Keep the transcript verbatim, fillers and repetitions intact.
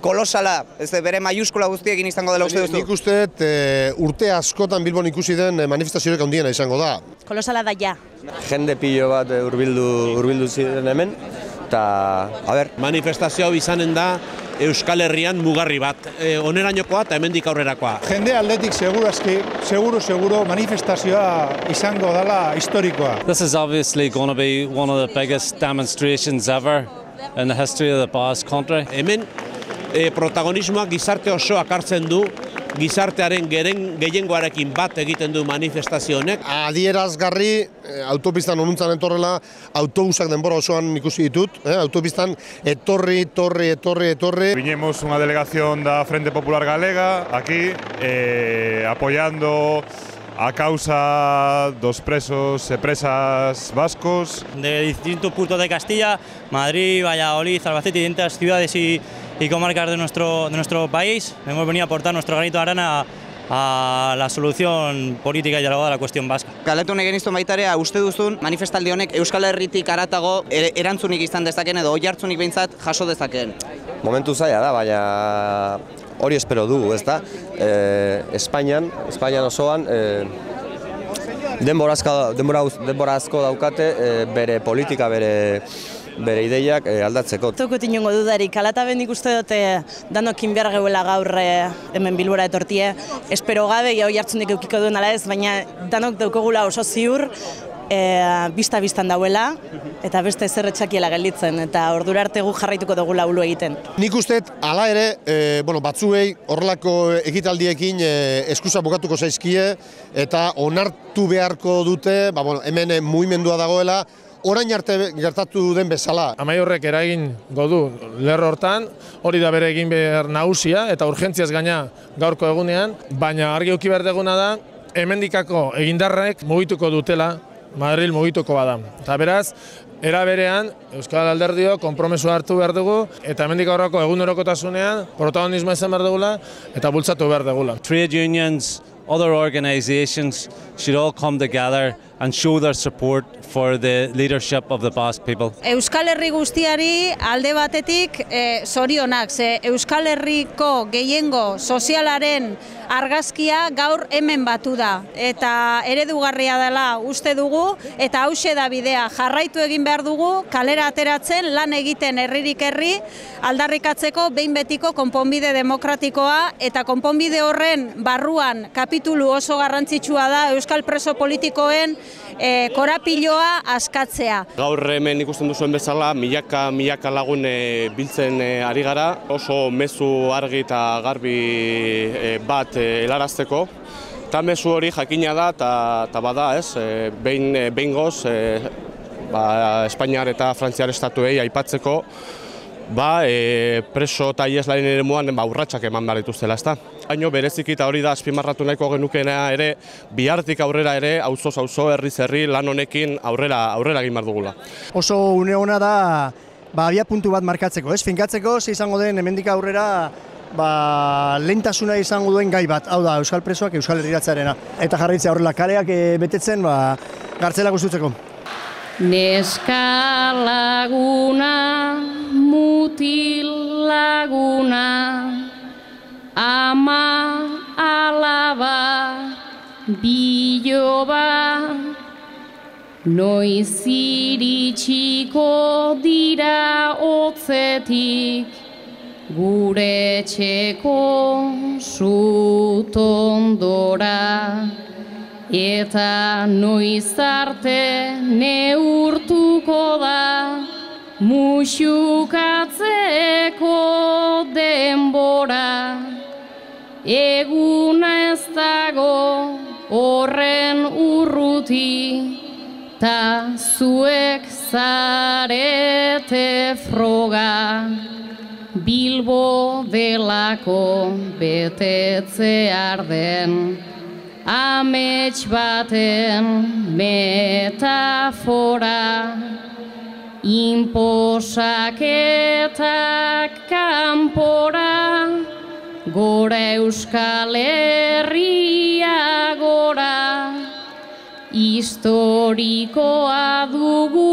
kolosala, ez bere maiuskula guztiekin izango dela uste duzu? Nik uste urte askotan Bilbon ikusi den manifestaziorik handiena izango da. Kolosala da ja. Jende pilo bat hurbildu ziren hemen, eta, a ber... Manifestazio hau izanen da Euskal Herrian mugarri bat, onerainokoa eta hemendik aurrerakoa. Jende aldetik segurazki, seguru, seguro manifestazioa izango dela historikoa. This is obviously going to be one of the biggest demonstrations ever in the history of the Basque Country. Hemen protagonismoak gizarte osoak hartzen du, gizartearen gehiengoarekin bat egiten du manifestazio honek. Adierazgarri, autopistan onuntzan etorrela, autobusak denbora osoan ikusi ditut, autopistan etorri, etorri, etorri, etorri. Vinimos una delegación da Frente Popular Galega, aquí, eh, apoyando a causa dos presos e presas vascos. De distintos puntos de Castilla, Madrid, Valladolid, Albacete y distintas ciudades y, y comarcas de nuestro, de nuestro país, hemos venido a aportar nuestro granito de arena a la solución política y dialogada de la cuestión vasca. Galdetu nahi geniztu baitarea, uste duzun manifestaldi honek Euskal Herritik haratago erantzunik izan dezaken edo oihartzunik behintzat jaso dezakeen? Momentu zaila da, baina hori espero dugu, ez da? Espainian, Espainian osoan, denbora asko daukate bere politika, bere bere ideiak aldatzeko. Zukut inongo dudarik, alataben ikuste dute danokin behar geuela gaur hemen Bilbora etortie. Espero gabe, jau jartzunik eukiko duen ala ez, baina danok daukogula oso ziur, bista-bistan dauela, eta beste zer etxakiela gelditzen, eta ordura arte gu jarraituko dugula ulu egiten. Nik usteet, hala ere, batzuei horrelako ekitaldiekin eskusa bukatuko zaizkie, eta onartu beharko dute, hemen mugimendua dagoela, orain arte gertatu den bezala. Amaiurrek eragin godu lerro hortan, hori da bere egin behar nagusia eta urgentziaz gaina gaurko egunean, baina argi uki behar deguna da, hemendikako egindarrek mugituko dutela, Madril mugituko bada. Eta beraz, era berean, Euskal Alderdio konpromesu hartu behar dugu, eta hemendik aurrako egunerokotasunean protagonismo izan behar dugula, eta bultzatu behar dugula. Trade unions, other organizations should all come together and show their support for the leadership of the Basque people. Euskal Herri guztiari alde batetik zorionak, ze Euskal Herriko gehiengo sozialaren argazkia gaur hemen batu da. Eta eredugarria dela uste dugu, eta hause da bidea jarraitu egin behar dugu, kalera ateratzen, lan egiten herririk herri, aldarrikatzeko behin betiko konponbide demokratikoa, eta konponbide horren barruan kapitulu oso garrantzitsua da Euskal preso politikoen korapiloa askatzea. Gaur hemen ikusten duzuen bezala, milaka, milaka lagun biltzen ari gara, oso mezu argi eta garbi bat helarazteko. Eta mezu hori jakina da, eta bada, ez, behin goz, Espainiar eta Frantziar estatuei aipatzeko, preso eta ieslaren ere muan urratxak eman behar dituztela, ezta? Baina bereziki eta hori da azpimarratu nahiko genukeena ere, bihartik aurrera ere, auzoz auzo, herriz herri, lan honekin aurrera egin behar dugula. Oso une hona da, abia puntu bat markatzeko, ez? Finkatzeko, ze izango den hemendik aurrera, lehentasuna izango duen gai bat, hau da, Euskal presoak Euskal Herriratzearena. Eta jarraitzea horrela, kaleak betetzen, gartzelak ustutzeko. Neska laguna, mutil laguna, ama alaba, biloba, noiz iritsiko dira otzetik, gure etxeko sutondora. Eta noiz arte neurtuko da muxukatzeko denbora. Eguna ez dago horren urruti, ta zuek zarete froga. Bilbo delako betetzear den, amets baten metafora, inposaketak kanpora, gora Euskal Herria gora, historikoa dugu